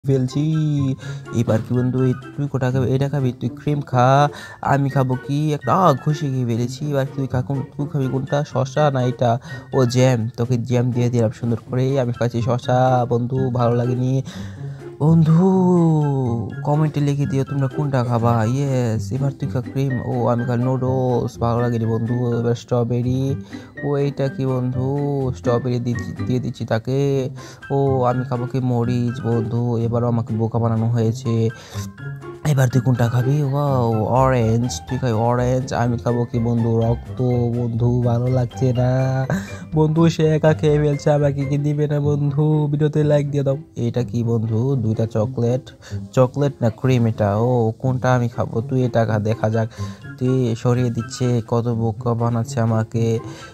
ফেলছি। এবার কি বন্ধু তুই কোটা খাবি, এটা খাবি, তুই ক্রিম খা, আমি খাবো কি একটা ঘষে খেয়ে ফেলেছি। এবার তুই খাবি কোনটা, শসা না এটা? ও জ্যাম, তোকে জ্যাম দিয়ে দিলাম সুন্দর করে। আমি খাচ্ছি শসা। বন্ধু ভালো লাগেনি। বন্ধু কমেন্টে লিখে দিও তোমরা কোনটা খাবা। ইয়েস, এবার তুই খা ক্রিম। ও আমি খাই নুডলস, ভালো লাগেনি বন্ধু। এবার স্ট্রবেরি। ও এইটা কি বন্ধু, স্ট্রবেরি দিয়ে দিচ্ছি তাকে। ও আমি খাবো কি মরিচ বন্ধু। এবারও আমাকে বোকা বানানো হয়েছে। এবার তুই কোনটা খাবি? ওয়াও অরেঞ্জ, তুই খাই অরেঞ্জ, আমি খাবো কি বন্ধু রক্ত। বন্ধু ভালো লাগছে না বন্ধু, সে একা খেয়ে ফেলছে, আমাকে কি দিবে না বন্ধু? ভিডিওতে লাইক দিয়ে দাও। এটা কি বন্ধু, দুইটা চকলেট, চকলেট না ক্রিম এটা? ও কোনটা আমি খাবো, তুই এটা খা, দেখা যাক। তুই সরিয়ে দিচ্ছে, কত বোকা বানাচ্ছে আমাকে।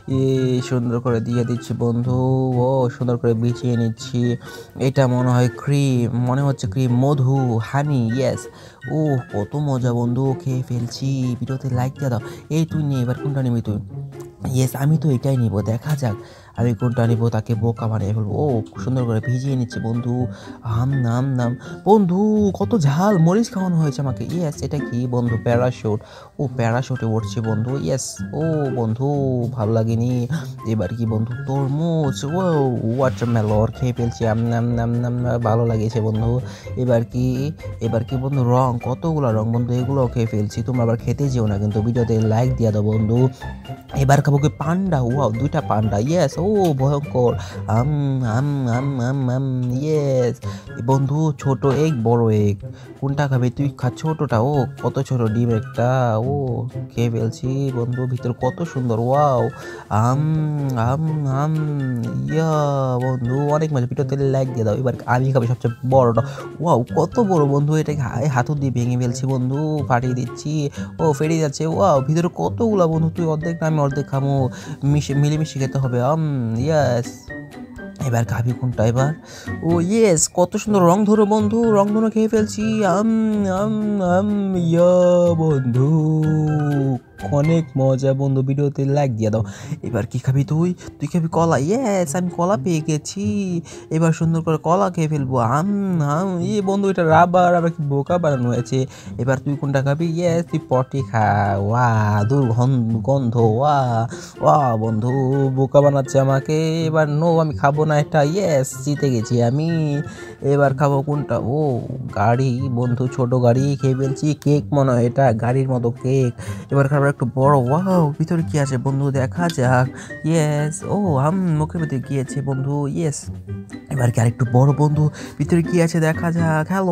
সুন্দর করে দিয়ে দিচ্ছি বন্ধু। ও সুন্দর করে বিছিয়ে নিচ্ছি। এটা মনে হয় ক্রিম, মনে হচ্ছে ক্রিম, মধু, হানি, ইয়েস। ও কত মজা বন্ধু, খেয়ে ফেলছি। ভিডিওতে লাইক দিয়ে দাও। এই তুই নে, এবার কোনটা নিবি তুই? ইয়েস, আমি তো এটাই নিব, দেখা যাক আমি কোনটা নিব। তাকে বোকা বানিয়ে ফেলবো। ও সুন্দর করে ভিজিয়ে নিচ্ছে বন্ধু। আম নাম নাম। বন্ধু কত ঝাল, মরিচ খাওয়ানো হয়েছে আমাকে। ইয়েস, এটা কি বন্ধু, প্যারাশুট। ও প্যারাশুটে উঠছে বন্ধু। ইয়েস। ও বন্ধু ভালো লাগেনি। এবার কি বন্ধু, তরমুজ। ও ওয়াটারমেলন, খেয়ে ফেলছি। আম নাম নাম নাম, ভালো লাগেছে বন্ধু। এবার কি, এবার কি বন্ধু, রং, কতগুলো রং বন্ধু, এগুলোও খেয়ে ফেলছি। তোমরা আবার খেতে যেও না কিন্তু, ভিডিওতে লাইক দিয়ে দাও বন্ধু। এবার খাবো কি পান্ডা। ওয়াও দুইটা পান্ডা, ইয়েস। ও ভয়ঙ্কর। আম আম আম আম আম, ইয়েস। বন্ধু ছোট এগ বড় এগ, কোনটা খাবি তুই? খা ছোটটা। ও কত ছোট ডিম একটা। ও খেয়ে ফেলছি বন্ধু, ভিতর কত সুন্দর। ওয়াও আম আম আম, ইয়া বন্ধু অনেক মজা। ভিডিওতে লাইক দিয়ে দাও। এবার আমি খাবো সবচেয়ে বড়টা। ওয়াও কত বড় বন্ধু, এটাকে হাতু দিয়ে ভেঙে ফেলছি বন্ধু, ফাটিয়ে দিচ্ছি। ও ফেটে যাচ্ছে। ওয়াও ভিতরে কতগুলা বন্ধু, তুই অর্ধেক না আমি অর্ধেক খামো, মিলেমিশে খেতে হবে। ইয়াস। এবার খাবি কোনটা এবার? ও ইয়েস, কত সুন্দর রং ধরো বন্ধু, রং ধরো, খেয়ে ফেলছি। আম আম আম, ইয়া বন্ধু অনেক মজা বন্ধু, ভিডিওতে লাইক দিয়ে দাও। এবার কি খাবি তুই? তুই খাবি কলা। ইয়েস, আমি কলা পেয়ে গেছি। এবার সুন্দর করে কলা খেয়ে ফেলবো। আম আম, বন্ধু এটা রাবার, আবার কি বোকা বানানো হয়েছে। এবার তুই কোনটা খাবি? ইয়েস, তুই পটি খা। ওয়া দুর্গন্ধ। ওয়া ওয়া বন্ধু বোকা বানাচ্ছে আমাকে। এবার নো, আমি খাবো না এটা। ইয়েস, জিতে গেছি আমি। এবার খাবো কোনটা? ও গাড়ি বন্ধু, ছোট গাড়ি, খেয়ে ফেলছি। কেক মনে হয় এটা, গাড়ির মতো কেক। এবার খাবো একটু বড়। ওয়াও ভিতরে কি আছে বন্ধু, দেখা যাক। ইয়েস। ও মুখের ভিতরে গিয়েছে বন্ধু। ইয়েস। এবার কি আরেকটু বড় বন্ধু, ভিতরে কি আছে দেখা যাক। হ্যালো,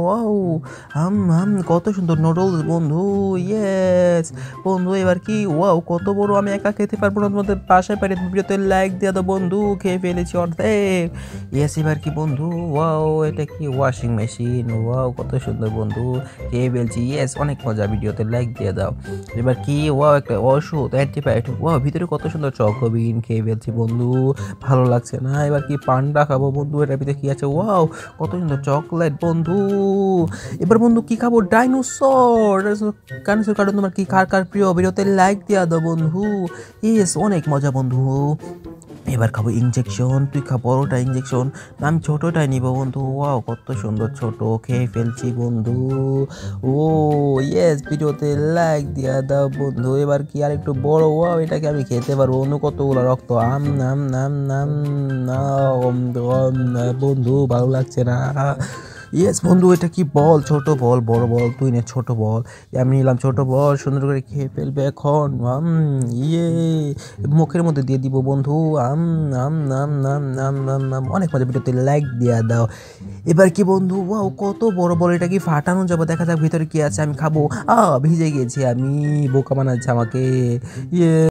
কত সুন্দর নুডলস বন্ধু। ইয়েস বন্ধু। এবার কি, ওয়াও কত বড়, আমি একা খেতে পারবো না, তোমাদের পাশে পারে। ভিডিওতে লাইক দিয়ে দাও বন্ধু, খেয়ে ফেলেছি অর্ধেক। ইয়েস। এবার কি বন্ধু, ওয়াও এটা কি, ওয়াশিং মেশিন। ওয়াও কত সুন্দর বন্ধু, খেয়ে ফেলছি। ইয়েস, অনেক মজা, ভিডিওতে লাইক দিয়ে দাও। এবার কি, ওয়াও একটা ওষুধ, অ্যান্টিবায়োটিক। ওয়াও ভিতরে কত সুন্দর চকোবিন, খেয়ে ফেলছি বন্ধু, ভালো লাগছে না। এবার কি পান্ডা খাবো বন্ধু, এটার ভিতরে কি আছে? ওয়াও কত সুন্দর চকলেট বন্ধু। এবার বন্ধু কি খাবো? ডাইনোসর। ডাইনোসর কার্টুন তোমার কি কার কার প্রিয়? ভিডিওতে লাইক দিয়া দাও বন্ধু। ইয়েস, অনেক মজা বন্ধু। এবার খাবো ইঞ্জেকশন। তুই খা বড়টা ইঞ্জেকশন, আমি ছোটটাই নিব বন্ধু। ওয়াও কত সুন্দর ছোট, খেয়ে ফেলছি বন্ধু। ও ইয়েস, ভিডিওতে লাইক দিয়া দাও বন্ধু। এবার কি আর একটু বড়। ওয়াও এটাকে আমি খেতে পারবো বন্ধু, কতগুলো রক্ত। আম নাম নাম নাম বন্ধু, ভালো লাগছে না। ইয়েস বন্ধু, এটা কি বল, ছোট বল, বড় বল, তুই নে ছোট বল। আমি নিলাম ছোট বল, সুন্দর করে খেয়ে ফেলবে এখন। ইয়ে মুখের মধ্যে দিয়ে দিব বন্ধু। আম নাম নাম নাম নাম নাম নাম, অনেক মজা। ভিডিওতে লাইক দিয়া দাও। এবার কি বন্ধু, ওয়াও কত বড় বল, এটা কি ফাটানো যাবে, দেখা যাক ভিতরে কি আছে। আমি খাবো। ভিজে গেছি আমি, বোকা বানাচ্ছে আমাকে। ইয়ে